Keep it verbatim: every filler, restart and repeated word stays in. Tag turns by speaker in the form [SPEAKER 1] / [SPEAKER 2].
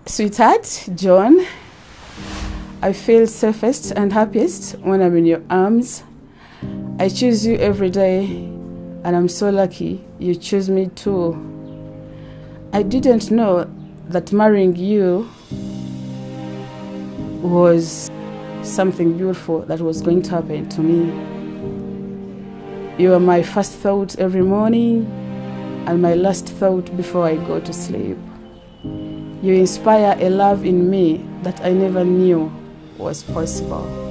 [SPEAKER 1] Sweetheart, John, I feel safest and happiest when I'm in your arms. I choose you every day, and I'm so lucky you choose me too. I didn't know that marrying you was something beautiful that was going to happen to me. You are my first thought every morning and my last thought before I go to sleep. You inspire a love in me that I never knew was possible.